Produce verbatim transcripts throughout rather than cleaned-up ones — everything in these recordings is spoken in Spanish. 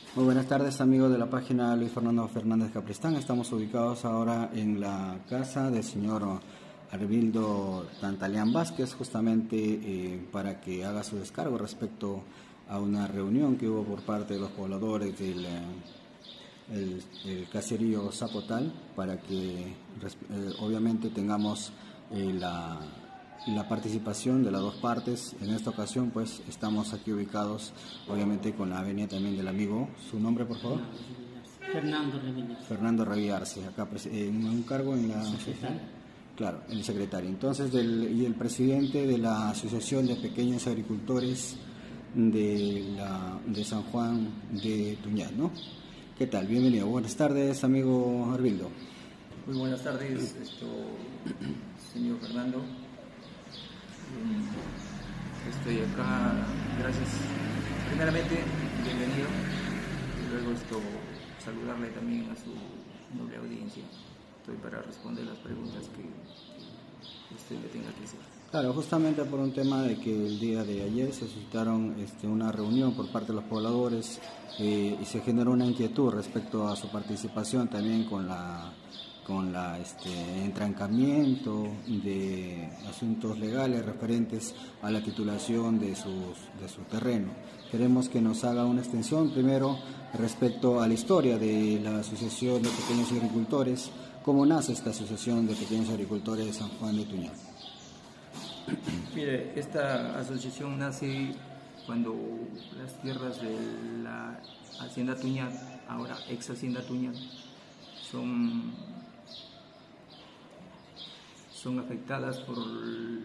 Muy buenas tardes, amigos de la página Luis Fernando Fernández Capristán. Estamos ubicados ahora en la casa del señor Arvildo Tantalián Vázquez, justamente eh, para que haga su descargo respecto a una reunión que hubo por parte de los pobladores del eh, el, el caserío Zapotal, para que eh, obviamente tengamos eh, la... la participación de las dos partes. En esta ocasión pues estamos aquí ubicados obviamente con la venia también del amigo. ¿Su nombre, por favor? Fernando Revillarse. Fernando Revillarse, acá en un cargo en la asociación. Claro, el secretario. Entonces, del, y el presidente de la Asociación de Pequeños Agricultores de, la, de San Juan de Tuñán, ¿no? ¿Qué tal? Bienvenido. Buenas tardes, amigo Arvildo. Muy buenas tardes, esto, señor Fernando. Estoy acá, gracias. Primeramente, bienvenido. Y luego esto, saludarle también a su noble audiencia. Estoy para responder las preguntas que usted le tenga que hacer. Claro, justamente por un tema de que el día de ayer se suscitaron este, una reunión por parte de los pobladores eh, y se generó una inquietud respecto a su participación también con la con la este, entrancamiento de asuntos legales referentes a la titulación de, sus, de su terreno. Queremos que nos haga una extensión primero respecto a la historia de la Asociación de Pequeños Agricultores. ¿Cómo nace esta Asociación de Pequeños Agricultores de San Juan de Tuñán? Mire, esta asociación nace cuando las tierras de la Hacienda Tuñán, ahora ex Hacienda Tuñán, son son afectadas por el,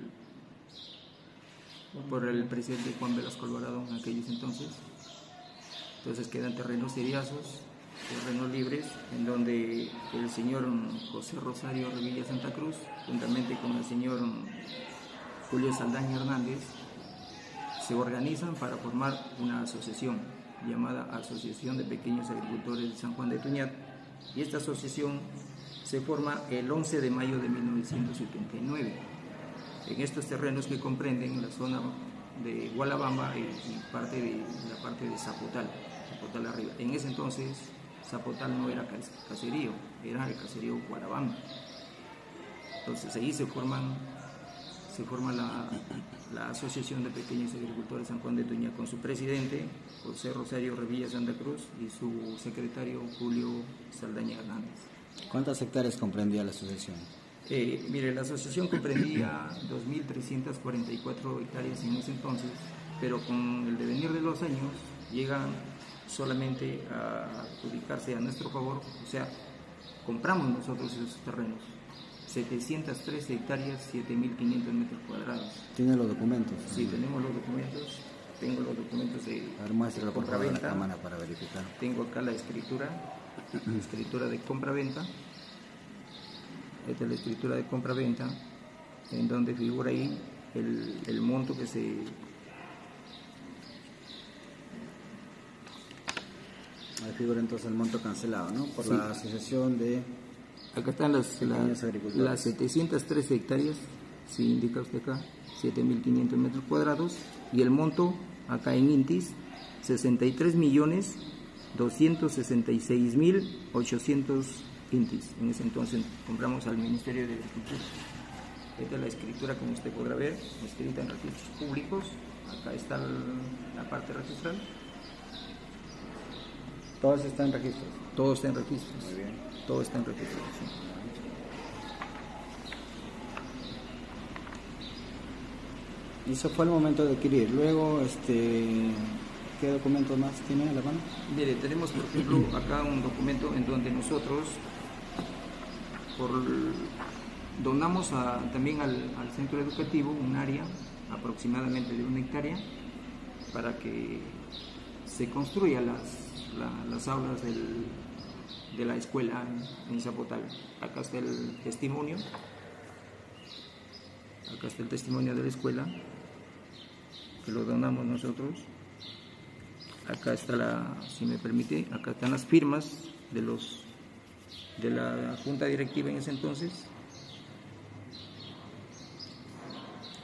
por el presidente Juan Velasco Alvarado en aquellos entonces. Entonces quedan terrenos seriazos, terrenos libres, en donde el señor José Rosario Revilla Santa Cruz, juntamente con el señor Julio Saldaña Hernández, se organizan para formar una asociación llamada Asociación de Pequeños Agricultores de San Juan de Tuñán, y esta asociación se forma el once de mayo de mil novecientos setenta y nueve en estos terrenos que comprenden la zona de Gualabamba y, y parte de la parte de Zapotal, Zapotal arriba. En ese entonces Zapotal no era caserío, era el caserío Gualabamba. Entonces ahí se forman se forma la, la Asociación de Pequeños Agricultores San Juan de Tuñán, con su presidente José Rosario Revilla Santa Cruz y su secretario Julio Saldaña Hernández. ¿Cuántas hectáreas comprendía la asociación? Eh, mire, la asociación comprendía dos mil trescientas cuarenta y cuatro hectáreas en ese entonces, pero con el devenir de los años llegan solamente a adjudicarse a nuestro favor, o sea, compramos nosotros esos terrenos, setecientas trece hectáreas, siete mil quinientos metros cuadrados. ¿Tiene los documentos? Sí, tenemos los documentos, tengo los documentos de compra-venta. La cámara para verificar. Tengo acá la escritura, la escritura de compra-venta. Esta es la escritura de compra-venta, en donde figura ahí el, el monto que se... Ahí figura entonces el monto cancelado, ¿no? Por sí. La asociación de... Acá están las, las, las setecientas trece hectáreas, si indica usted acá, siete mil quinientos metros cuadrados, y el monto acá en Intis, sesenta y tres millones doscientos sesenta y seis mil ochocientos Intis. En ese entonces compramos al Ministerio de Agricultura. Esta es la escritura, como usted podrá ver, escrita en registros públicos. Acá está el, la parte registral. ¿Todo está en registros? Todo está en registros. Muy bien. Todo está en registros, sí. Y eso fue el momento de adquirir. Luego, este, ¿qué documentos más tiene a la mano? Mire, tenemos por ejemplo acá un documento en donde nosotros por, donamos a, también al, al centro educativo un área aproximadamente de una hectárea para que se construya las, la, las aulas del, de la escuela en Zapotal. Acá está el testimonio, acá está el testimonio de la escuela, que lo donamos nosotros. Acá está la, si me permite, acá están las firmas de los de la junta directiva en ese entonces.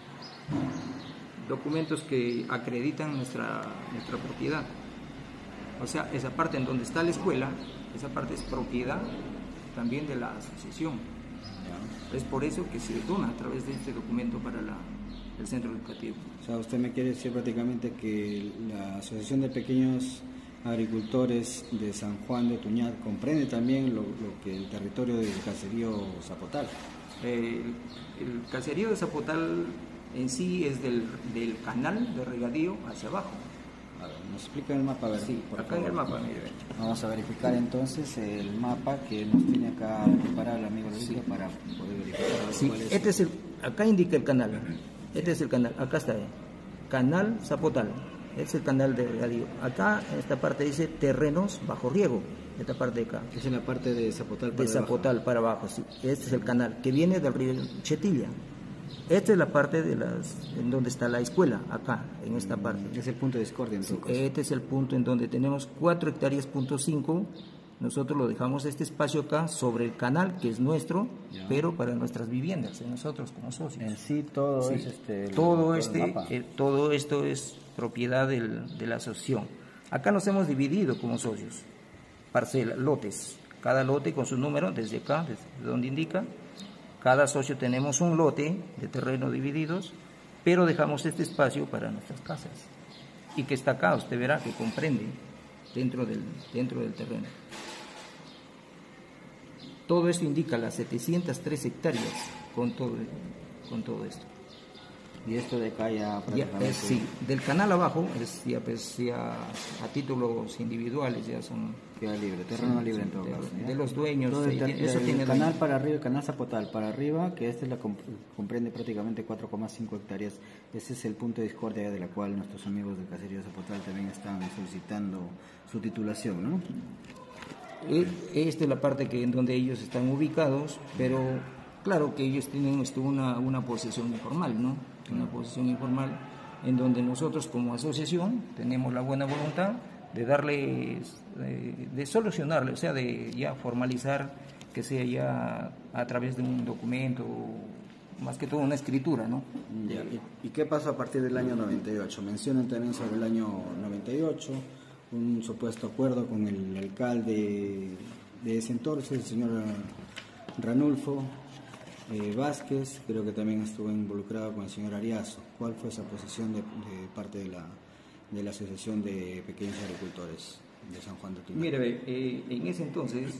Documentos que acreditan nuestra, nuestra propiedad. O sea, esa parte en donde está la escuela, esa parte es propiedad también de la asociación. Ya. Es por eso que se dona a través de este documento para la, el centro educativo. O sea, usted me quiere decir prácticamente que la Asociación de Pequeños Agricultores de San Juan de Tuñat comprende también lo, lo que el territorio del caserío Zapotal. Eh, el, el caserío de Zapotal en sí es del, del canal de regadío hacia abajo. A ver, ¿nos explica el mapa? A ver, sí, por acá favor. en el mapa, mire. Vamos a verificar entonces el mapa que nos tiene acá preparado el amigo Luis, sí, para poder verificar. Sí, cuál es. este es el, acá indica el canal, este es el canal, acá está, eh. Canal Zapotal, este es el canal de regadío. Acá en esta parte dice terrenos bajo riego, esta parte de acá. Es en la parte de Zapotal para De Zapotal abajo. para abajo, sí. Este es el canal que viene del río Chetilla. Esta es la parte de las, en donde está la escuela, acá, en esta parte. Es el punto de discordia en todo sí, caso. Este es el punto en donde tenemos cuatro hectáreas punto cinco. Nosotros lo dejamos este espacio acá sobre el canal, que es nuestro, ya, pero para nuestras viviendas, de nosotros como socios. En sí todo sí, es este... El, todo, todo, este, eh, todo esto es propiedad del, de la asociación. Acá nos hemos dividido como socios, parcelas, lotes, cada lote con su número, desde acá, desde donde indica. Cada socio tenemos un lote de terreno divididos, pero dejamos este espacio para nuestras casas. Y que está acá, usted verá que comprende dentro del, dentro del terreno. Todo esto indica las setecientas tres hectáreas con todo, con todo esto. Y esto de acá ya prácticamente... Ya, es, sí, del canal abajo, es, ya, pues, ya a títulos individuales ya son... Queda libre, terreno sí, libre sí, en todo de, caso. ¿Ya? De los dueños. Todo el, sí, eso el tiene canal dueño. para arriba, el canal Zapotal para arriba, que este es la comprende prácticamente cuatro coma cinco hectáreas. Ese es el punto de discordia de la cual nuestros amigos del caserío Zapotal también están solicitando su titulación, ¿no? Esta es la parte que en donde ellos están ubicados, pero claro que ellos tienen esto, una, una posesión informal, ¿no? Una posesión informal en donde nosotros como asociación tenemos la buena voluntad de darles, de, de solucionarle, o sea, de ya formalizar que sea ya a través de un documento, más que todo una escritura, ¿no? Ya. ¿Y, ¿Y qué pasó a partir del año noventa y ocho? Mencionan también sobre el año noventa y ocho, un supuesto acuerdo con el alcalde de ese entonces, el señor Ranulfo eh, Vázquez, creo que también estuvo involucrado con el señor Ariazo. ¿Cuál fue esa posición de, de parte de la, de la Asociación de Pequeños Agricultores de San Juan de Tuñat? Mire, eh, en ese entonces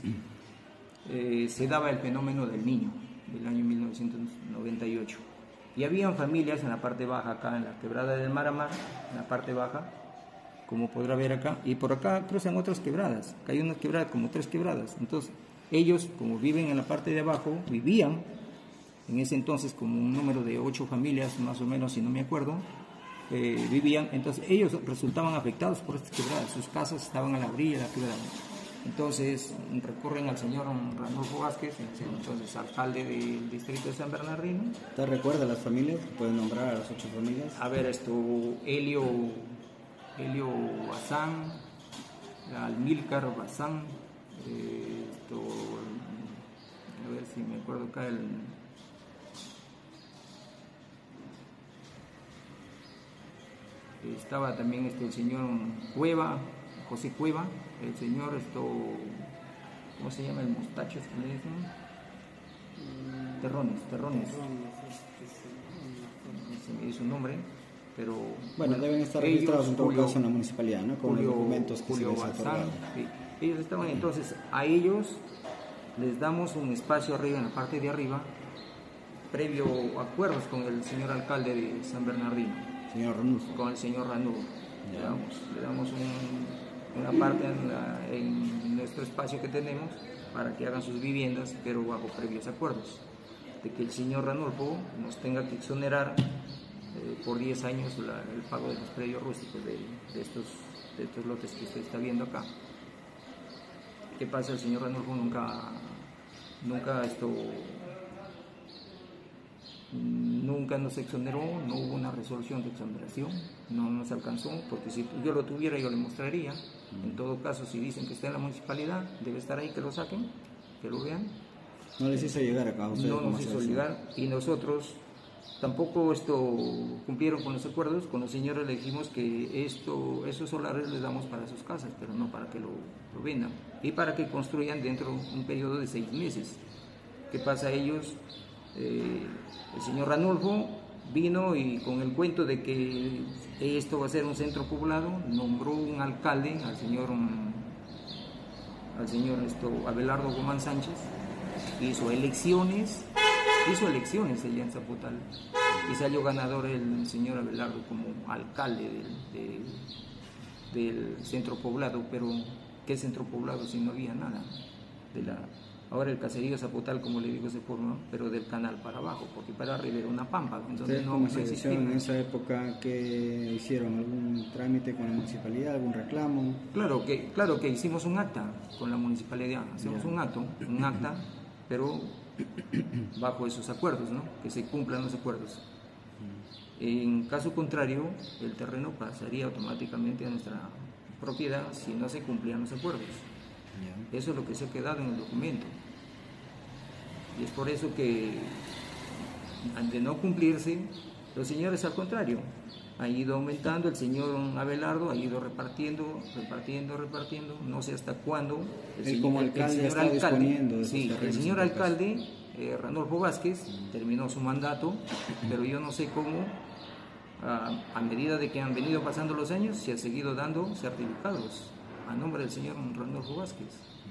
eh, se daba el fenómeno del niño, del año mil novecientos noventa y ocho. Y habían familias en la parte baja, acá en la quebrada del Maramar, en la parte baja, como podrá ver acá, y por acá cruzan otras quebradas, acá hay unas quebradas, como tres quebradas. Entonces, ellos, como viven en la parte de abajo, vivían en ese entonces como un número de ocho familias, más o menos, si no me acuerdo, eh, vivían, entonces ellos resultaban afectados por estas quebradas, sus casas estaban a la orilla de la quebrada. Entonces recurren al señor Ranulfo Vázquez, entonces alcalde del distrito de San Bernardino. ¿Te recuerda a las familias? ¿Pueden nombrar a las ocho familias? A ver, esto, Helio, Helio Bazán, Almílcar Bazán, eh, esto, a ver si me acuerdo acá el... Estaba también este, el señor Cueva, José Cueva, el señor, esto, ¿cómo se llama el mostacho? ¿Qué le dicen? Terrones, Terrones. Se me dio su nombre, pero... Bueno, deben estar registrados en todo Julio, caso en la municipalidad, ¿no? Con Julio, los documentos que Julio se les Bazán, sí. Ellos estaban, entonces, a ellos les damos un espacio arriba, en la parte de arriba, previo acuerdos con el señor alcalde de San Bernardino. Señor Ranulfo. Con el señor Ranulfo. Le damos, le damos un, una parte en, la, en nuestro espacio que tenemos para que hagan sus viviendas, pero bajo previos acuerdos. De que el señor Ranulfo nos tenga que exonerar eh, por diez años la, el pago de los predios rústicos de, de, estos, de estos lotes que usted está viendo acá. ¿Qué pasa? El señor Ranulfo nunca, nunca esto... Nunca nos exoneró, no hubo una resolución de exoneración, no nos alcanzó, porque si yo lo tuviera yo le mostraría. En todo caso, si dicen que está en la municipalidad, debe estar ahí, que lo saquen, que lo vean. No les hizo llegar acá a ustedes. No nos hizo llegar, y nosotros tampoco esto cumplieron con los acuerdos. Con los señores le dijimos que esto, esos solares les damos para sus casas, pero no para que lo, lo vendan, y para que construyan dentro de un periodo de seis meses. ¿Qué pasa a ellos? Eh, el señor Ranulfo vino y con el cuento de que esto va a ser un centro poblado, nombró un alcalde, al señor, al señor esto, Abelardo Guzmán Sánchez, hizo elecciones, hizo elecciones allá en Zapotal, y salió ganador el señor Abelardo como alcalde del, del, del centro poblado. Pero ¿qué centro poblado si no había nada? De la, ahora el caserío Zapotal, como le digo, se formó, pero del canal para abajo, porque para arriba era una pampa. Entonces no, ¿Cómo no se existía. en esa época que hicieron algún trámite con la municipalidad, algún reclamo? Claro que, claro que hicimos un acta con la municipalidad, hacemos un acto, un acta, pero bajo esos acuerdos, ¿no? Que se cumplan los acuerdos. En caso contrario, el terreno pasaría automáticamente a nuestra propiedad si no se cumplían los acuerdos. Eso es lo que se ha quedado en el documento. Y es por eso que, ante no cumplirse, los señores al contrario han ido aumentando. El señor Abelardo ha ido repartiendo, repartiendo, repartiendo, no sé hasta cuándo. El Él señor, como alcalde el señor está alcalde, disponiendo de sí, esos el terrenos señor en todo caso. alcalde, eh, Ranulfo Vázquez, terminó su mandato, pero yo no sé cómo, a, a medida de que han venido pasando los años, se ha seguido dando certificados a nombre del señor Ranulfo Vázquez.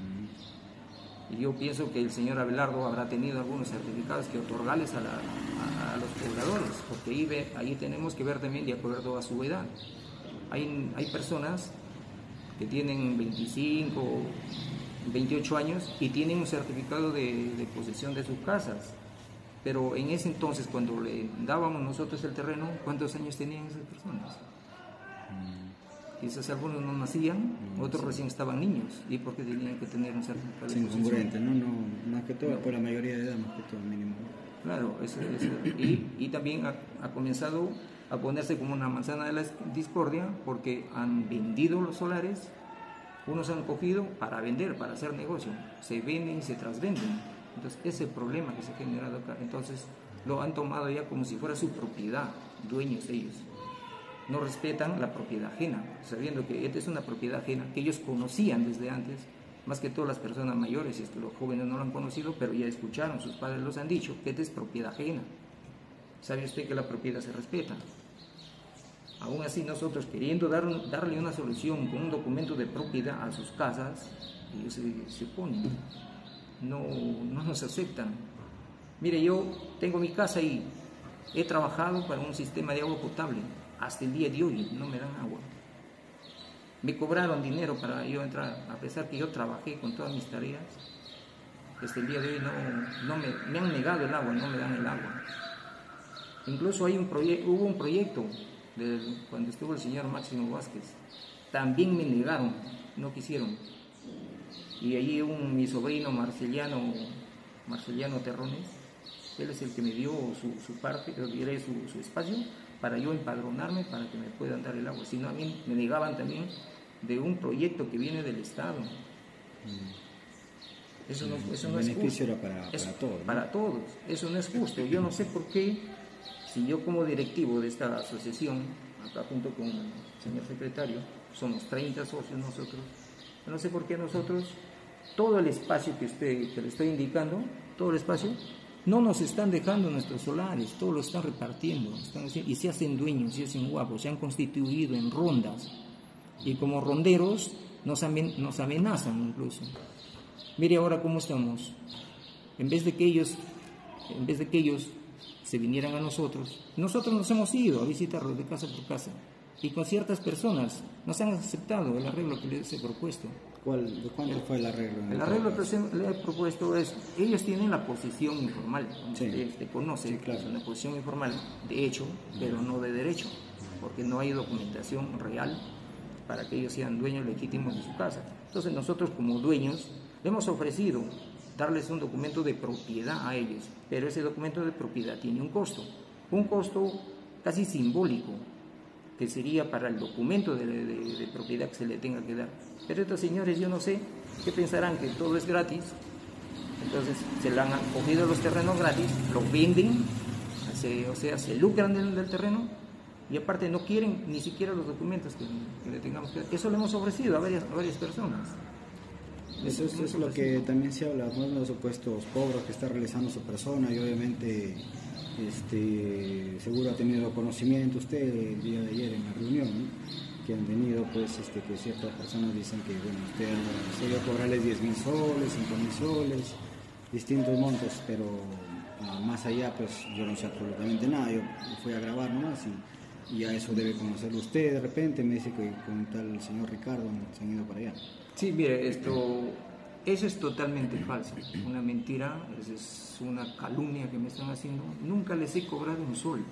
Y yo pienso que el señor Abelardo habrá tenido algunos certificados que otorgarles a, la, a, a los pobladores, porque ahí, ve, ahí tenemos que ver también de acuerdo a su edad. Hay, hay personas que tienen veinticinco, veintiocho años y tienen un certificado de, de posesión de sus casas, pero en ese entonces, cuando le dábamos nosotros el terreno, ¿cuántos años tenían esas personas? Quizás algunos no nacían, no, otros sí. Recién estaban niños, y porque tenían que tener un certificado de posesión. Incongruente, ¿no? No, más que todo, no. Por la mayoría de edad, más que todo, mínimo. Claro, eso, eso. Y, y también ha, ha comenzado a ponerse como una manzana de la discordia, porque han vendido los solares, unos han cogido para vender, para hacer negocio, se venden y se trasvenden. Entonces, ese es el problema que se ha generado acá. Entonces, lo han tomado ya como si fuera su propiedad, dueños ellos. No respetan la propiedad ajena, sabiendo que esta es una propiedad ajena que ellos conocían desde antes, más que todas las personas mayores, y es que los jóvenes no lo han conocido, pero ya escucharon, sus padres los han dicho, que esta es propiedad ajena. ¿Sabe usted que la propiedad se respeta? Aún así, nosotros queriendo dar, darle una solución con un documento de propiedad a sus casas, ellos se, se oponen, no, no nos aceptan. Mire, yo tengo mi casa y he trabajado para un sistema de agua potable. Hasta el día de hoy no me dan agua. Me cobraron dinero para yo entrar, a pesar que yo trabajé con todas mis tareas. Hasta el día de hoy no, no me, me han negado el agua, no me dan el agua. Incluso hay un hubo un proyecto de, cuando estuvo el señor Máximo Vázquez. También me negaron, no quisieron. Y allí un, mi sobrino Marceliano, Marceliano Terrones, él es el que me dio su, su parte, su, su espacio, para yo empadronarme para que me puedan dar el agua. Si no, a mí me negaban también de un proyecto que viene del Estado. Eso no, eso no es justo. El beneficio era para, para es, todos, ¿no? Para todos. Eso no es justo. Yo no sé por qué, si yo como directivo de esta asociación, acá junto con el señor secretario, somos treinta socios nosotros, no sé por qué nosotros, todo el espacio que, usted, que le estoy indicando, todo el espacio, no nos están dejando nuestros solares, todos lo están repartiendo, están haciendo, y se hacen dueños, se hacen guapos, se han constituido en rondas, y como ronderos nos, amen, nos amenazan incluso. Mire ahora cómo estamos, en vez de que ellos, en vez de que ellos se vinieran a nosotros, nosotros nos hemos ido a visitarlos de casa por casa, y con ciertas personas nos han aceptado el arreglo que les he propuesto. ¿Cuál, ¿De cuánto fue el arreglo? El arreglo que le he propuesto es, ellos tienen la posición informal, sí. Usted, usted conoce, sí, claro. Es una posición informal de hecho, pero no de derecho, porque no hay documentación real para que ellos sean dueños legítimos de su casa. Entonces nosotros como dueños le hemos ofrecido darles un documento de propiedad a ellos, pero ese documento de propiedad tiene un costo, un costo casi simbólico, que sería para el documento de, de, de propiedad que se le tenga que dar. Pero estos señores, yo no sé, ¿qué pensarán? Que todo es gratis. Entonces se le han cogido los terrenos gratis, los venden a se, o sea, se lucran del, del terreno y aparte no quieren ni siquiera los documentos que, que le tengamos que... Eso lo hemos ofrecido a varias, a varias personas. Eso es, es lo que también se habla, ¿no? Los supuestos cobros que está realizando su persona, y obviamente este, seguro ha tenido conocimiento usted el día de ayer en la reunión, ¿no? Que han tenido, pues, este, que ciertas personas dicen que, bueno, usted se iba a cobrarles diez mil soles, cinco mil soles, distintos montos, pero uh, más allá, pues, yo no sé absolutamente nada. Yo fui a grabar nomás y, y a eso debe conocerlo usted. De repente me dice que con tal señor Ricardo se han ido para allá. Sí, mire, esto, eso es totalmente falso, una mentira, eso es una calumnia que me están haciendo. Nunca les he cobrado un sol.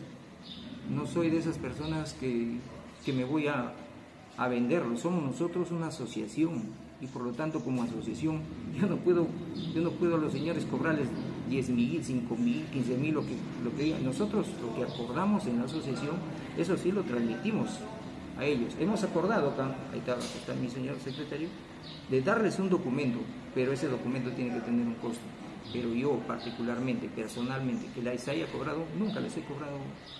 No soy de esas personas que, que me voy a, a venderlo. Somos nosotros una asociación y por lo tanto como asociación yo no puedo, yo no puedo a los señores cobrarles diez mil, cinco mil, quince mil, lo que, lo que digan. Nosotros lo que acordamos en la asociación, eso sí lo transmitimos a ellos. Hemos acordado acá, ahí está, está mi señor secretario, de darles un documento, pero ese documento tiene que tener un costo. Pero yo particularmente, personalmente, que les haya cobrado, nunca les he cobrado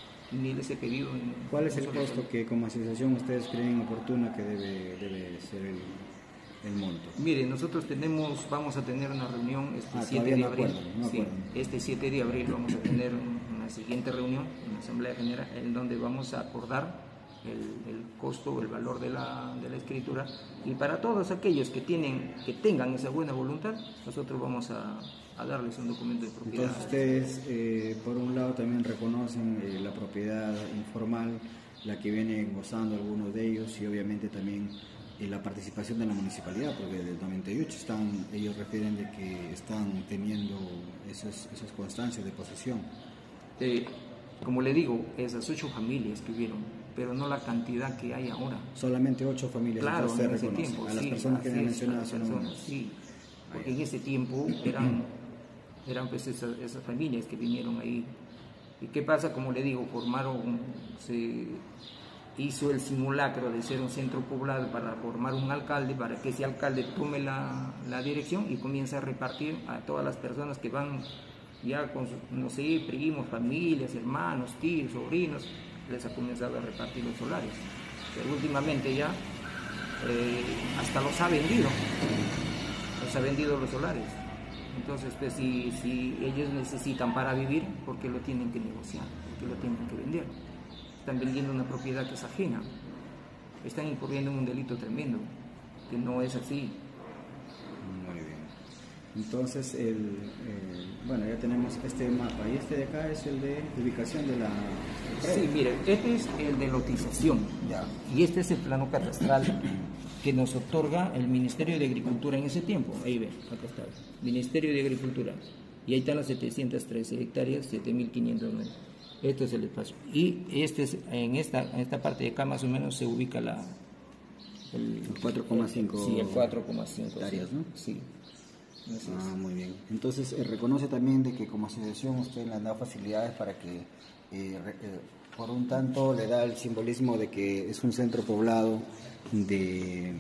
ni les he pedido. ¿Cuál es el costo que como asociación ustedes creen oportuno que debe, debe ser el, el monto? Mire, nosotros tenemos, vamos a tener una reunión este ah, siete de no abril. Acuerdo, no sí, este siete de abril vamos a tener una siguiente reunión, una asamblea general, en donde vamos a acordar El, el costo o el valor de la, de la escritura, y para todos aquellos que tienen que tengan esa buena voluntad, nosotros vamos a, a darles un documento de propiedad. Entonces ustedes eh, por un lado también reconocen eh, la propiedad informal, la que vienen gozando algunos de ellos, y obviamente también eh, la participación de la municipalidad, porque desde el noventa y ocho están, ellos refieren de que están teniendo esos, esas constancias de posesión. Eh, como le digo, esas ocho familias que hubieron, pero no la cantidad que hay ahora. Solamente ocho familias. Claro, en ese reconoce. tiempo. A las sí, personas que me han es, mencionado las son personas, sí, porque en ese tiempo eran, eran pues esas, esas familias que vinieron ahí. ¿Y qué pasa? Como le digo, formaron, se hizo el simulacro de ser un centro poblado para formar un alcalde, para que ese alcalde tome la, la dirección y comience a repartir a todas las personas que van ya con, no sé, primos, familias, hermanos, tíos, sobrinos, les ha comenzado a repartir los solares. Pero últimamente ya eh, hasta los ha vendido, los ha vendido los solares. Entonces, pues, si, si ellos necesitan para vivir, ¿por qué lo tienen que negociar? ¿Por qué lo tienen que vender? Están vendiendo una propiedad que es ajena, están incurriendo en un delito tremendo, que no es así. Muy bien. Entonces, el, eh, bueno, ya tenemos este mapa, y este de acá es el de ubicación de la... Sí, mire, este es el de lotización, ya. Y este es el plano catastral que nos otorga el Ministerio de Agricultura en ese tiempo. Ahí ven, acá está, Ministerio de Agricultura, y ahí están las setecientas trece hectáreas, siete mil quinientos nueve. Este es el espacio, y este es, en, esta, en esta parte de acá más o menos se ubica la... El, el cuatro coma cinco. Sí, el cuatro coma cinco hectáreas, ¿no? Sí. Así Ah, es. muy bien. Entonces, eh, reconoce también de que como asociación usted le ha dado facilidades para que, eh, re, eh, por un tanto, le da el simbolismo de que es un centro poblado de,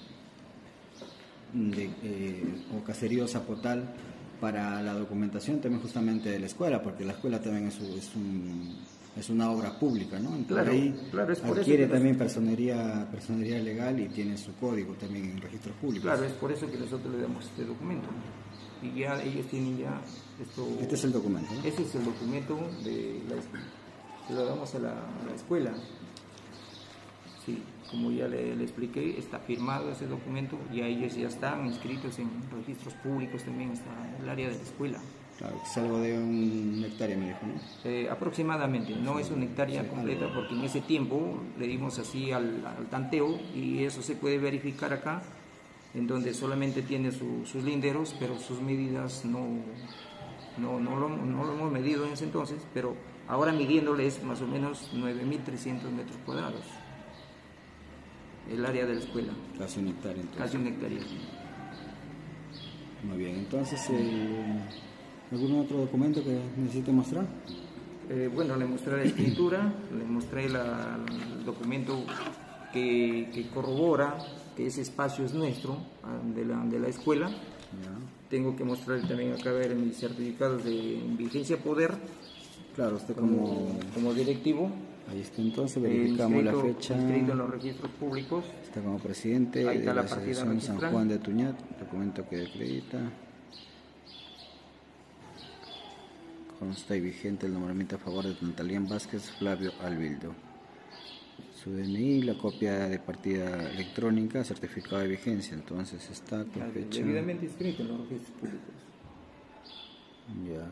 de eh, o caserío zapotal, para la documentación también justamente de la escuela, porque la escuela también es, es, un, es una obra pública, ¿no? Entonces, claro, ahí claro, es por adquiere eso que también nos... personería, personería legal y tiene su código también en registros públicos. Claro, es por eso que nosotros le damos este documento. Y ya ellos tienen ya esto... Este es el documento, ¿no? Este es el documento de la escuela. Se lo damos a la, a la escuela. Sí, como ya le, le expliqué, está firmado ese documento, y ellos ya están inscritos en registros públicos, también está el área de la escuela. Claro, que es algo de una hectárea, me dijo, ¿no? Eh, aproximadamente, no es una hectárea completa, porque en ese tiempo le dimos así al, al tanteo, y eso se puede verificar acá, en donde solamente tiene su, sus linderos, pero sus medidas no, no, no, lo, no lo hemos medido en ese entonces, pero ahora midiéndole es más o menos nueve mil trescientos metros cuadrados. El área de la escuela. Casi un hectárea, entonces. Casi una hectárea. Muy bien, entonces, eh, ¿algún otro documento que necesite mostrar? Eh, bueno, le mostré la escritura, le mostré la, el documento que, que corrobora que ese espacio es nuestro, de la, de la escuela. Ya. Tengo que mostrarle también acá, ver mis certificados de vigencia poder, Claro, usted como, como... como directivo. Ahí está, entonces eh, verificamos inscrito, la fecha. Inscrito en los registros públicos. Está como presidente Ahí está de la la partida Asociación San registral. Juan de Tuñat, documento que acredita. Consta y vigente el nombramiento a favor de Tantalián Vázquez Flavio Albildo. Su D N I, la copia de partida electrónica, certificado de vigencia, entonces está con Claro, fecha. debidamente inscrito en los registros públicos. Ya.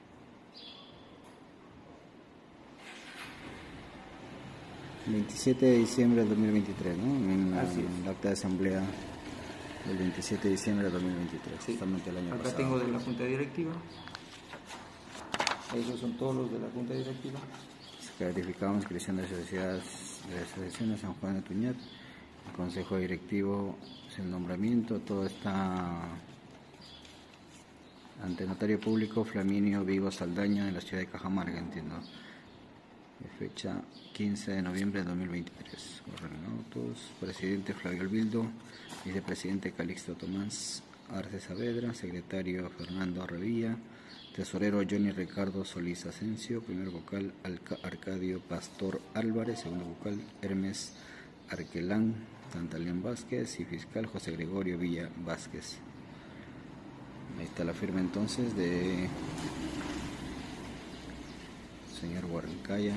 veintisiete de diciembre del dos mil veintitrés, ¿no? En la, Así es. en la acta de asamblea del veintisiete de diciembre del dos mil veintitrés, Sí. justamente el año Acá pasado. tengo de la Junta Directiva. Esos son todos los de la Junta Directiva. Verificamos inscripción de sociedades de la Asociación de San Juan de Tuñat, el Consejo Directivo, el nombramiento, todo está ante notario público Flaminio Vigo Saldaña de la ciudad de Cajamarca, entiendo. De fecha quince de noviembre de dos mil veintitrés. Corren autos. Presidente Flavio Albildo, vicepresidente Calixto Tomás Arce Saavedra, secretario Fernando Revilla, tesorero Johnny Ricardo Solís Asensio, primer vocal Alca Arcadio Pastor Álvarez, segundo vocal Hermes Arquelán Tantalián Vázquez y fiscal José Gregorio Villa Vázquez. Ahí está la firma entonces de señor Huarncaya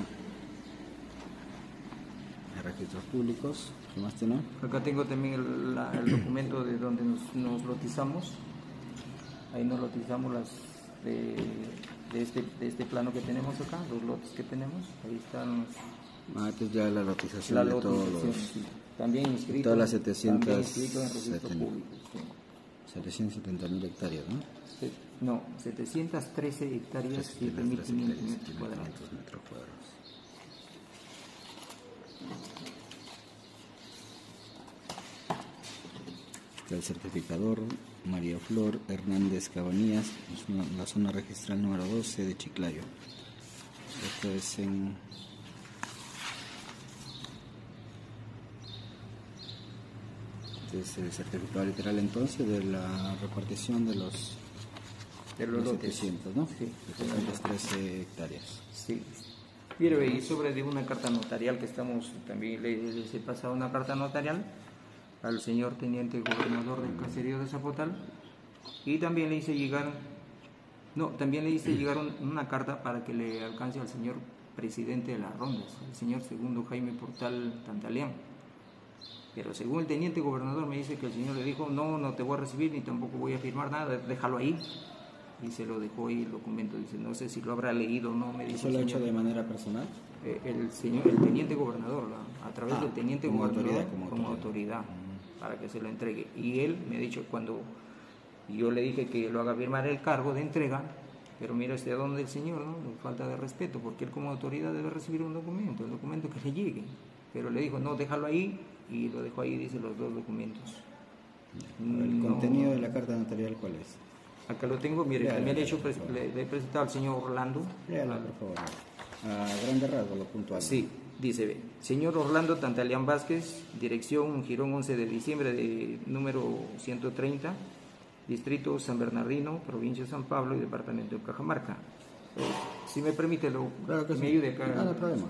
de registros públicos. ¿Qué más tiene? Acá tengo también el, la- el documento de donde nos, nos lotizamos. Ahí nos lotizamos las de, de, este, de este plano que tenemos acá, los lotes que tenemos. Ahí están los, Ah, esta es ya la lotización la de todos lotización, los sí. También inscrito, todas las setecientas también inscrito en registros setenta. públicos. Sí. setecientos setenta mil hectáreas, ¿no? Se- No, setecientas trece hectáreas, siete mil quinientos metros cuadrados. metros cuadrados. El certificador María Flor Hernández Cabanillas, es una- la zona registral número doce de Chiclayo. Esto es en este es el certificado literal entonces de la repartición de los, De los los lotes. setecientos, ¿no? Sí. setecientas trece hectáreas. Sí. Mire, y sobre de una carta notarial que estamos, también le- les he pasado una carta notarial al señor teniente gobernador del caserío de Zapotal, y también le hice llegar, no, también le hice llegar un- una carta para que le alcance al señor presidente de las rondas, el señor segundo Jaime Portal Tantalián. Pero según el teniente gobernador me dice que el señor le dijo, no, no te voy a recibir ni tampoco voy a firmar nada, déjalo ahí. Y se lo dejó ahí el documento, dice, no sé si lo habrá leído o no, me dice ¿Eso el lo ha señor. hecho de manera personal? Eh, el señor, el teniente gobernador, ¿no? A través Ah, del teniente como gobernador, autoridad, como como autoridad. autoridad, para que se lo entregue. Y él me ha dicho, cuando yo le dije que lo haga firmar el cargo de entrega, pero mira este don del señor, ¿no? Falta de respeto, porque él como autoridad debe recibir un documento, el documento que le llegue. Pero le dijo, no, déjalo ahí, y lo dejó ahí, dice los dos documentos. El No- contenido de la carta notarial, ¿cuál es? Acá lo tengo, mire, Léala, también le he, hecho, por pres- favor. le, le he presentado al señor Orlando. Léala, por favor. A grandes rasgos, lo puntual. Sí, dice, ve, señor Orlando Tantalián Vázquez, dirección Girón once de diciembre, de número ciento treinta, distrito San Bernardino, provincia de San Pablo y departamento de Cajamarca. Eh, si me permite, lo, Claro que me sí. ayude acá. Ah, no hay problema.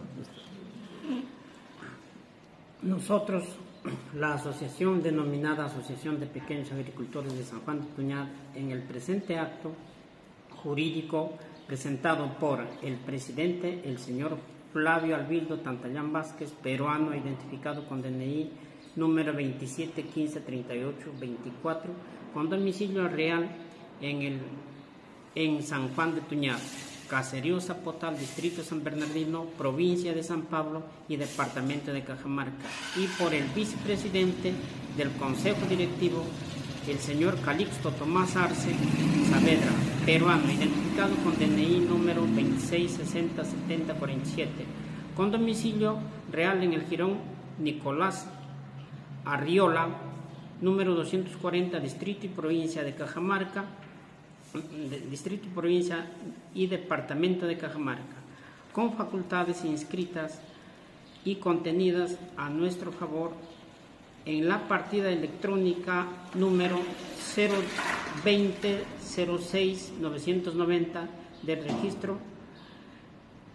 Nosotros, la asociación denominada Asociación de Pequeños Agricultores de San Juan de Tuñat, en el presente acto jurídico presentado por el presidente, el señor Flavio Albildo Tantalián Vázquez, peruano, identificado con D N I número veintisiete quince treinta y ocho veinticuatro, con domicilio real en, el, en San Juan de Tuñat, Caserío Zapotal, Distrito San Bernardino, Provincia de San Pablo y Departamento de Cajamarca, y por el vicepresidente del Consejo Directivo, el señor Calixto Tomás Arce Saavedra, peruano, identificado con D N I número veintiséis sesenta setenta cuarenta y siete, con domicilio real en el Jirón Nicolás Arriola, número doscientos cuarenta, Distrito y Provincia de Cajamarca, Distrito y Provincia y Departamento de Cajamarca, con facultades inscritas y contenidas a nuestro favor en la partida electrónica número cero veinte cero seis novecientos noventa del registro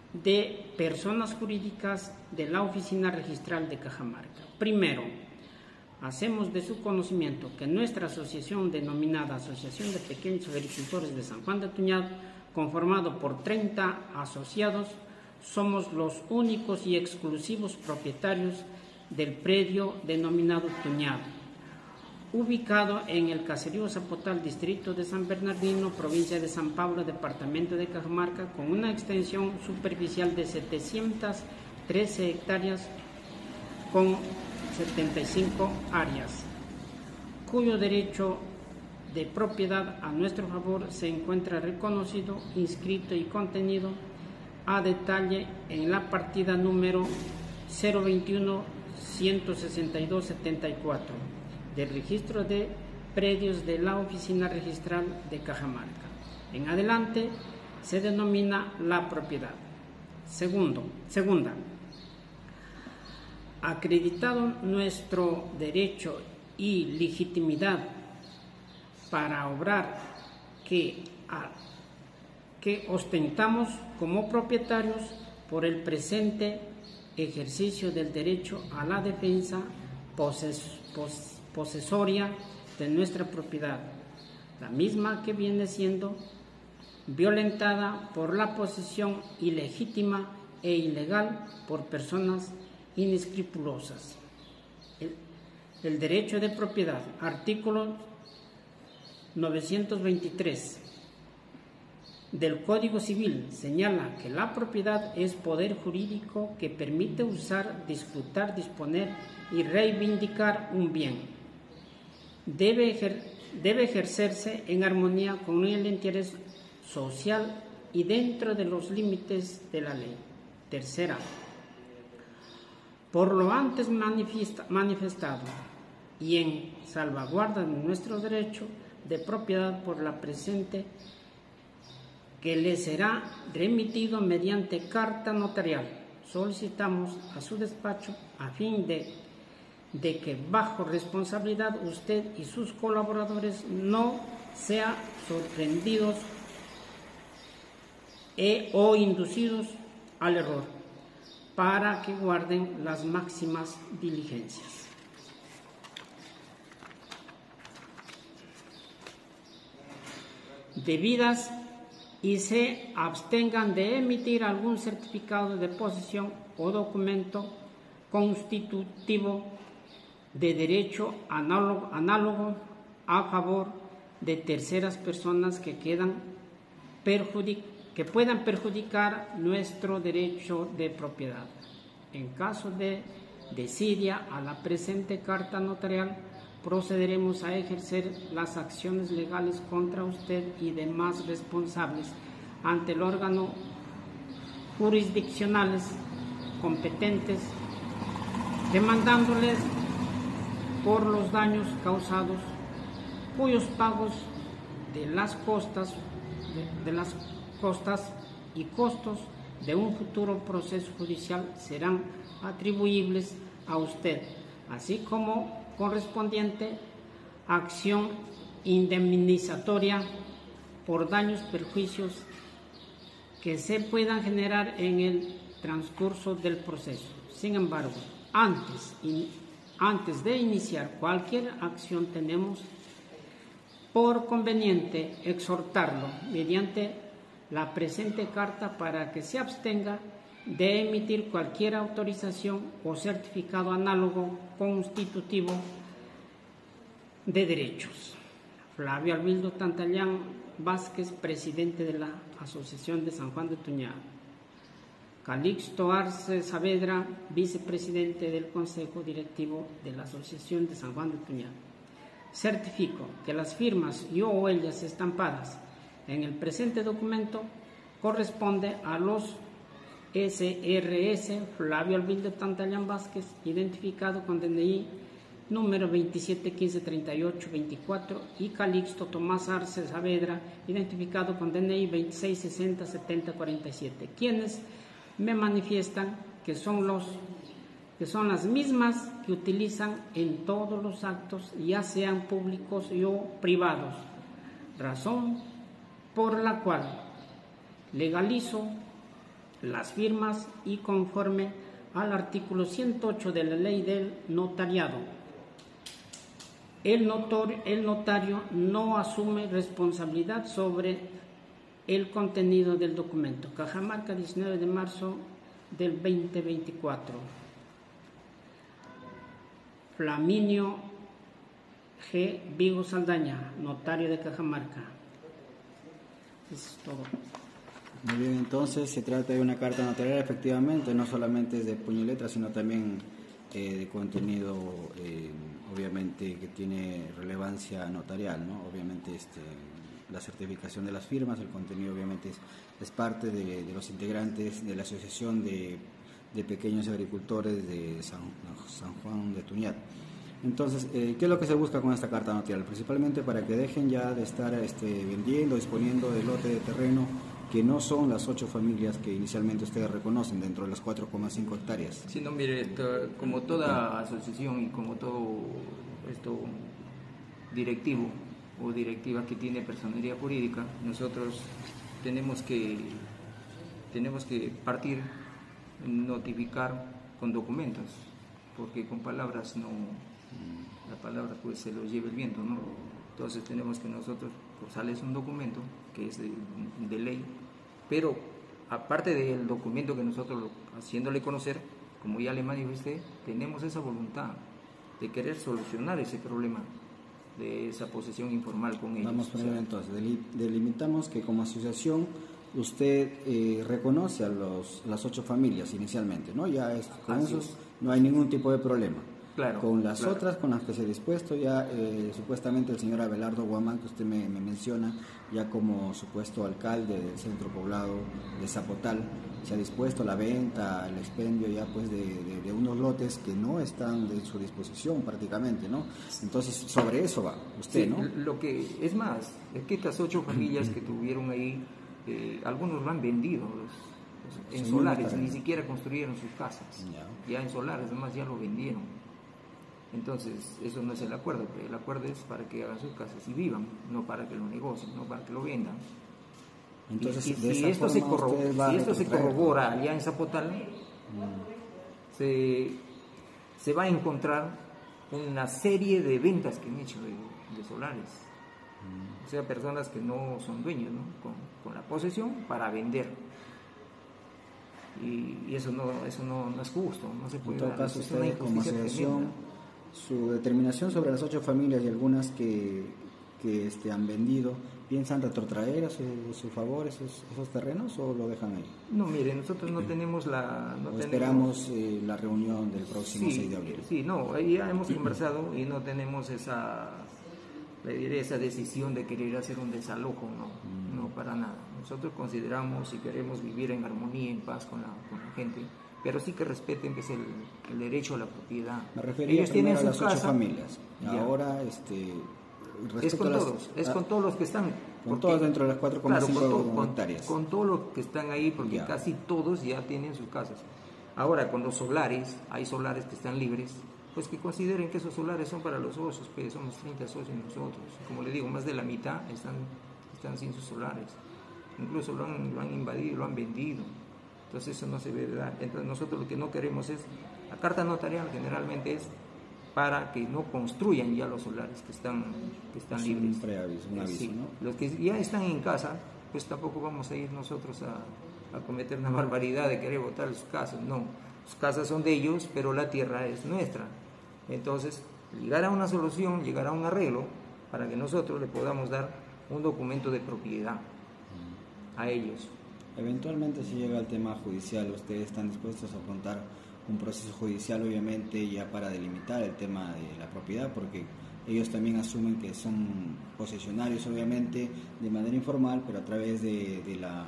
de personas jurídicas de la Oficina Registral de Cajamarca. Primero, hacemos de su conocimiento que nuestra asociación denominada Asociación de Pequeños Agricultores de San Juan de Tuñad, conformado por treinta asociados, somos los únicos y exclusivos propietarios del predio denominado Tuñad, ubicado en el caserío Zapotal, distrito de San Bernardino, provincia de San Pablo, departamento de Cajamarca, con una extensión superficial de setecientas trece hectáreas con setenta y cinco áreas, cuyo derecho de propiedad a nuestro favor se encuentra reconocido, inscrito y contenido a detalle en la partida número cero veintiuno ciento sesenta y dos setenta y cuatro del registro de predios de la Oficina Registral de Cajamarca. En adelante se denomina la propiedad. Segundo, segunda, acreditado nuestro derecho y legitimidad para obrar que, a, que ostentamos como propietarios por el presente ejercicio del derecho a la defensa poses, pos, posesoria de nuestra propiedad, la misma que viene siendo violentada por la posesión ilegítima e ilegal por personas inescrupulosas. El, el derecho de propiedad, artículo novecientos veintitrés del Código Civil, señala que la propiedad es poder jurídico que permite usar, disfrutar, disponer y reivindicar un bien. Debe, ejer, debe ejercerse en armonía con el interés social y dentro de los límites de la ley. Tercera, por lo antes manifestado y en salvaguarda de nuestro derecho de propiedad por la presente, que le será remitido mediante carta notarial, solicitamos a su despacho a fin de, de que bajo responsabilidad usted y sus colaboradores no sean sorprendidos e, o inducidos al error, para que guarden las máximas diligencias. Debidas y se abstengan de emitir algún certificado de posesión o documento constitutivo de derecho análogo, análogo a favor de terceras personas que, quedan perjudic- que puedan perjudicar nuestro derecho de propiedad. En caso de desidia a la presente carta notarial, procederemos a ejercer las acciones legales contra usted y demás responsables ante el órgano jurisdiccionales competentes, demandándoles por los daños causados, cuyos pagos de las costas de, de las costas y costos de un futuro proceso judicial serán atribuibles a usted, así como correspondiente acción indemnizatoria por daños, perjuicios que se puedan generar en el transcurso del proceso. Sin embargo, antes, in, antes de iniciar cualquier acción, tenemos por conveniente exhortarlo mediante la presente carta para que se abstenga de emitir cualquier autorización o certificado análogo constitutivo de derechos. Flavio Arbildo Tantalián Vázquez, presidente de la Asociación de San Juan de Tuñad. Calixto Arce Saavedra, vicepresidente del Consejo Directivo de la Asociación de San Juan de Tuñad. Certifico que las firmas y o huellas estampadas en el presente documento corresponde a los S R S Flavio Arbildo Tantalián Vázquez, identificado con D N I número veintisiete quince treinta y ocho veinticuatro, y Calixto Tomás Arce Saavedra, identificado con D N I veintiséis sesenta setenta cuarenta y siete, quienes me manifiestan que son, los, que son las mismas que utilizan en todos los actos, ya sean públicos y o privados, razón por la cual legalizo las firmas y conforme al artículo ciento ocho de la ley del notariado. El, notor, el notario no asume responsabilidad sobre el contenido del documento. Cajamarca, diecinueve de marzo del veinte veinticuatro. Flaminio G. Vigo Saldaña, notario de Cajamarca. Eso es todo. Muy bien, entonces se trata de una carta notarial, efectivamente, no solamente es de puño y letra, sino también eh, de contenido, eh, obviamente, que tiene relevancia notarial, ¿no? Obviamente, este, la certificación de las firmas, el contenido, obviamente, es, es parte de, de los integrantes de la Asociación de, de Pequeños Agricultores de San, San Juan de Tuñat. Entonces, eh, ¿qué es lo que se busca con esta carta notarial? Principalmente para que dejen ya de estar este, vendiendo, disponiendo de lote de terreno que no son las ocho familias que inicialmente ustedes reconocen dentro de las cuatro coma cinco hectáreas. Sí, no, mire, esto, como toda asociación y como todo esto directivo o directiva que tiene personería jurídica, nosotros tenemos que, tenemos que partir, notificar con documentos, porque con palabras no, la palabra pues se lo lleva el viento, ¿no? Entonces tenemos que nosotros, pues sales un documento que es de, de ley, pero aparte del documento que nosotros, haciéndole conocer, como ya le manifesté, tenemos esa voluntad de querer solucionar ese problema de esa posesión informal con ellos. Vamos primero, entonces, delimitamos que como asociación usted eh, reconoce a los, las ocho familias inicialmente, ¿no? Ya es, con Así eso es. no hay ningún tipo de problema. Claro, con las claro. otras con las que se ha dispuesto ya eh, supuestamente el señor Abelardo Guamán, que usted me, me menciona ya como supuesto alcalde del centro poblado de Zapotal, se ha dispuesto la venta, el expendio ya pues de, de, de unos lotes que no están de su disposición prácticamente, ¿no? Entonces sobre eso va usted, Sí, ¿no? Lo que es más, es que estas ocho familias que tuvieron ahí, eh, algunos lo han vendido los, los, en Sí, solares, no, ni siquiera construyeron sus casas, Ya. ya en solares, además ya lo vendieron. Entonces, eso no es el acuerdo, pero el acuerdo es para que hagan sus casas y vivan, no para que lo negocien, no para que lo vendan. Entonces, y, y de si, esa esto se, forma corro usted va a si esto se retrotraer. corrobora allá en Zapotal, Mm. se, se va a encontrar una serie de ventas que han hecho de, de solares. Mm. O sea, personas que no son dueños, ¿no? Con, con la posesión para vender. Y, y eso no eso no, no es justo, no se puede En todo dar. caso, Es una ustedes como injusticia asociación, tremenda. su determinación sobre las ocho familias y algunas que, que este, han vendido, ¿piensan retrotraer a su, su favor esos, esos terrenos o lo dejan ahí? No, mire, nosotros no tenemos la... No ¿O tenemos, esperamos eh, la reunión del próximo sí, seis de abril? Sí, no, ahí ya hemos conversado y no tenemos esa, le diré, esa decisión de querer hacer un desalojo, no, Mm. no, para nada. Nosotros consideramos y queremos vivir en armonía, en paz con la, con la gente, pero sí que respeten pues, el, el derecho a la propiedad. Me refería Ellos primero tienen a su las ocho casa, familias. ya. Ahora, este, Es respecto con a las- todos, es a- con todos los que están. con porque- todos dentro de las cuatro coma cinco claro, con, to- con- hectáreas. con todos los que están ahí, porque Ya. casi todos ya tienen sus casas. Ahora, con los solares, hay solares que están libres, pues que consideren que esos solares son para los socios, pues somos treinta socios nosotros. Como le digo, más de la mitad están, están sin sus solares. Incluso lo han, lo han invadido, lo han vendido. Entonces eso no se debe dar. Entonces nosotros lo que no queremos es, la carta notarial generalmente es para que no construyan ya los solares que están, que están Es libres. un preaviso, un aviso, Sí. ¿no? Los que ya están en casa, pues tampoco vamos a ir nosotros a, a cometer una barbaridad de querer botar sus casas. No, sus casas son de ellos, pero la tierra es nuestra. Entonces, llegar a una solución, llegar a un arreglo, para que nosotros le podamos dar un documento de propiedad a ellos. Eventualmente, si llega el tema judicial, ¿ustedes están dispuestos a afrontar un proceso judicial, obviamente, ya para delimitar el tema de la propiedad? Porque ellos también asumen que son posesionarios, obviamente, de manera informal, pero a través de, de la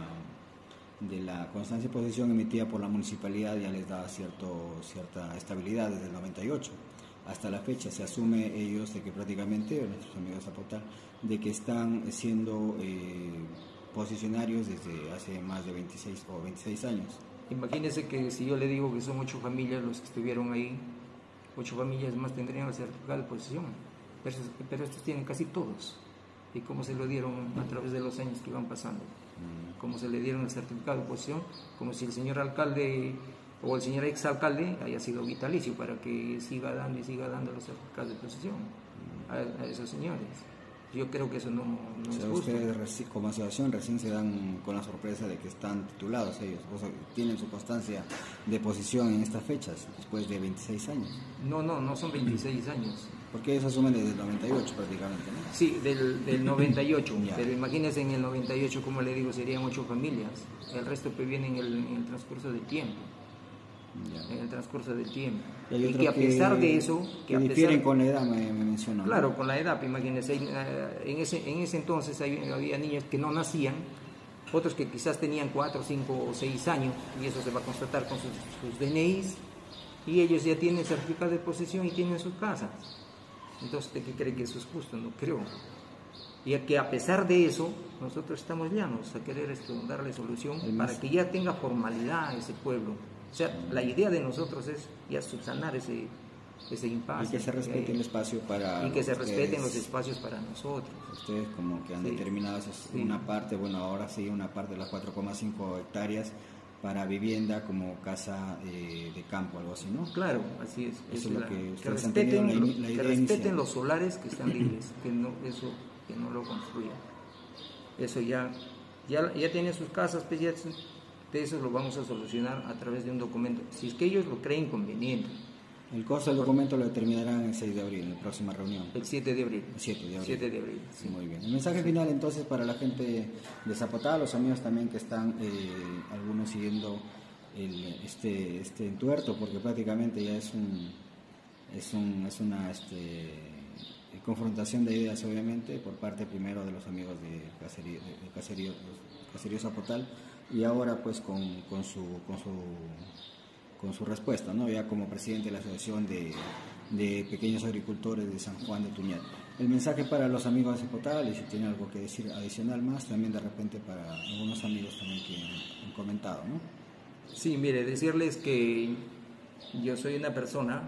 de la constancia de posesión emitida por la municipalidad ya les da cierto, cierta estabilidad desde el noventa y ocho. Hasta la fecha se asume ellos de que prácticamente, nuestros amigos Zapotal, de que están siendo eh, posicionarios desde hace más de veintiséis o veintiséis años. Imagínense que si yo le digo que son ocho familias los que estuvieron ahí, ocho familias más tendrían el certificado de posesión, pero, pero estos tienen casi todos. y cómo se lo dieron a través de los años que iban pasando. Cómo se le dieron el certificado de posesión, como si el señor alcalde o el señor exalcalde haya sido vitalicio para que siga dando y siga dando los certificados de posesión a, a esos señores. Yo creo que eso no, no o sea, es justo. Ustedes como asociación recién se dan con la sorpresa de que están titulados ellos, o sea, tienen su constancia de posición en estas fechas, después de veintiséis años. No, no, no son veintiséis años. Porque ellos asumen desde el noventa y ocho prácticamente, ¿no? Sí, del, del noventa y ocho, pero imagínense en el noventa y ocho, como le digo, serían ocho familias, el resto pues viene en el, en el transcurso del tiempo. Ya. En el transcurso del tiempo. Y, y que a pesar que, de eso... Que, que difieren pesar, con la edad, me, me mencionó. Claro, ¿no? Con la edad, imagínense, en ese, en ese entonces había, había niños que no nacían, otros que quizás tenían cuatro, cinco o seis años, y eso se va a constatar con sus, sus D N Is, y ellos ya tienen certificado de posesión y tienen sus casas. Entonces, ¿de qué cree que eso es justo? No creo. Y a que a pesar de eso, nosotros estamos llanos a querer esto, darle solución para que ya tenga formalidad ese pueblo. O sea, la idea de nosotros es ya subsanar ese, ese impasse. Y que se respete que, el espacio para... Y que se ustedes, respeten los espacios para nosotros. Ustedes como que han sí. determinado sí. una parte, bueno, ahora sí, una parte de las cuatro coma cinco hectáreas para vivienda como casa eh, de campo, algo así, ¿no? Claro, así es. Eso es la, lo que que respeten, la, la que respeten los solares que están libres, que no, eso, que no lo construyan. Eso ya, ya, ya tienen sus casas, pues ya de eso lo vamos a solucionar a través de un documento, si es que ellos lo creen conveniente. El costo del documento lo determinarán el seis de abril, en la próxima reunión. El siete de abril. El siete de abril. siete de abril, sí. Muy bien. El mensaje final entonces para la gente de Zapotal, los amigos también que están, eh, algunos siguiendo el, este, este entuerto, porque prácticamente ya es un es un es una este, confrontación de ideas, obviamente, por parte primero de los amigos de Caserío, de Caserío, Caserío Zapotal, y ahora pues con, con su con su con su respuesta, ¿no? Ya como presidente de la Asociación de, de Pequeños Agricultores de San Juan de Tuñat. El mensaje para los amigos de Zapotal, y si tiene algo que decir adicional más, también de repente para algunos amigos también que han, han comentado, ¿no? Sí, mire, decirles que yo soy una persona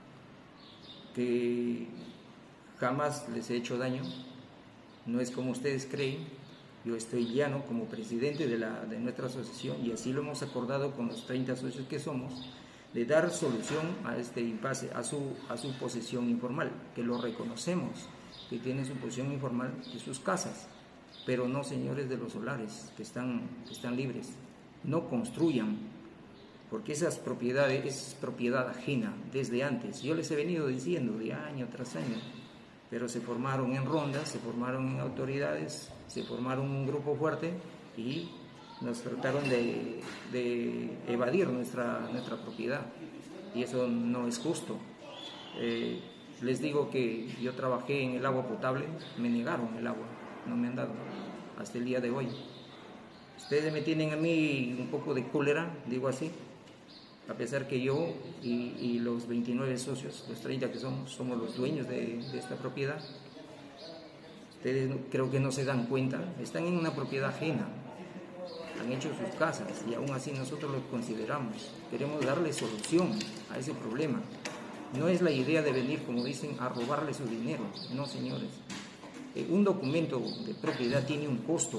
que jamás les he hecho daño, no es como ustedes creen. Yo estoy llano como presidente de, la, de nuestra asociación y así lo hemos acordado con los treinta socios que somos, de dar solución a este impasse, a su, a su posesión informal, que lo reconocemos, que tienen su posesión informal de sus casas, pero no señores de los solares, que están, que están libres. No construyan, porque esas propiedades es propiedad ajena desde antes. Yo les he venido diciendo de año tras año, pero se formaron en rondas, se formaron en autoridades, se formaron un grupo fuerte y nos trataron de, de evadir nuestra, nuestra propiedad, y eso no es justo. Eh, les digo que yo trabajé en el agua potable, me negaron el agua, no me han dado hasta el día de hoy. Ustedes me tienen a mí un poco de cólera, digo así, a pesar que yo y, y los veintinueve socios, los treinta que somos, somos los dueños de, de esta propiedad. Ustedes creo que no se dan cuenta, están en una propiedad ajena, han hecho sus casas y aún así nosotros los consideramos. Queremos darle solución a ese problema. No es la idea de venir, como dicen, a robarle su dinero, no señores. Eh, un documento de propiedad tiene un costo.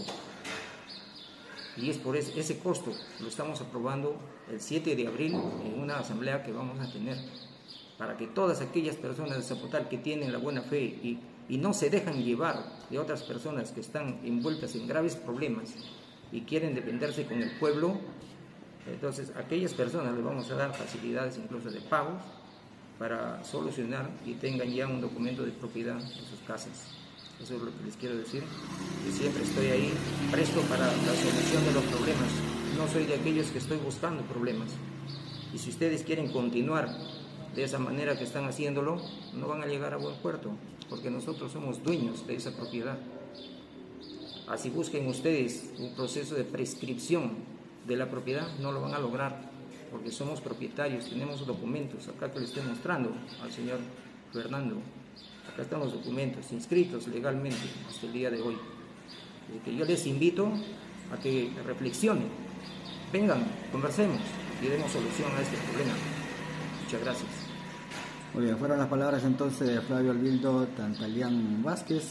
Y es por ese, ese costo lo estamos aprobando el siete de abril en una asamblea que vamos a tener, para que todas aquellas personas de Zapotal que tienen la buena fe y, y no se dejan llevar de otras personas que están envueltas en graves problemas y quieren defenderse con el pueblo, entonces a aquellas personas les vamos a dar facilidades incluso de pagos para solucionar y tengan ya un documento de propiedad de sus casas. Eso es lo que les quiero decir, que siempre estoy ahí presto para la solución de los problemas. No soy de aquellos que estoy buscando problemas. Y si ustedes quieren continuar de esa manera que están haciéndolo, no van a llegar a buen puerto, porque nosotros somos dueños de esa propiedad. Así busquen ustedes un proceso de prescripción de la propiedad, no lo van a lograr, porque somos propietarios, tenemos documentos, acá que le estoy mostrando al señor Fernando. Acá están los documentos inscritos legalmente hasta el día de hoy. De que yo les invito a que reflexionen, vengan, conversemos y demos solución a este problema. Muchas gracias. Muy bien, fueron las palabras entonces de Flavio Arbildo Tantalián Vázquez,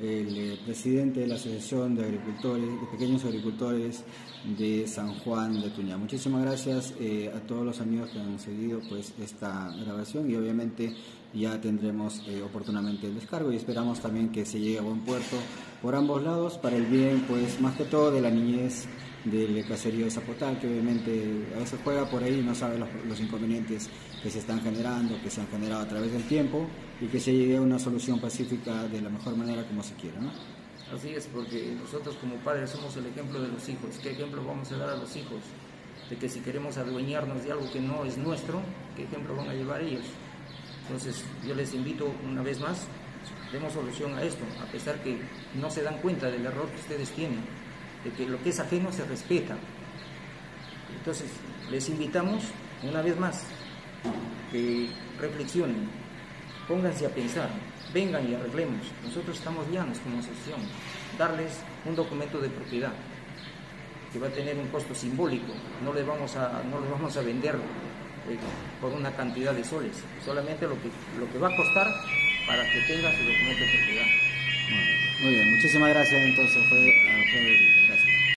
el eh, presidente de la Asociación de Agricultores, de Pequeños Agricultores de San Juan de Tuñá. Muchísimas gracias eh, a todos los amigos que han seguido pues esta grabación, y obviamente ya tendremos eh, oportunamente el descargo, y esperamos también que se llegue a buen puerto por ambos lados para el bien, pues más que todo de la niñez del caserío de Zapotal, que obviamente a veces juega por ahí y no sabe los, los inconvenientes que se están generando, que se han generado a través del tiempo, y que se llegue a una solución pacífica de la mejor manera como se quiera, ¿no? Así es, porque nosotros como padres somos el ejemplo de los hijos. ¿Qué ejemplo vamos a dar a los hijos? De que si queremos adueñarnos de algo que no es nuestro, ¿qué ejemplo van a llevar ellos? Entonces yo les invito una vez más, demos solución a esto, a pesar que no se dan cuenta del error que ustedes tienen, de que lo que es ajeno se respeta. Entonces les invitamos una vez más que reflexionen, pónganse a pensar, vengan y arreglemos. Nosotros estamos llanos como asociación, darles un documento de propiedad que va a tener un costo simbólico, no les vamos a, no les vamos a vender eh, por una cantidad de soles, solamente lo que, lo que va a costar para que tengan su documento de propiedad. Muy bien, muchísimas gracias. Entonces fue, fue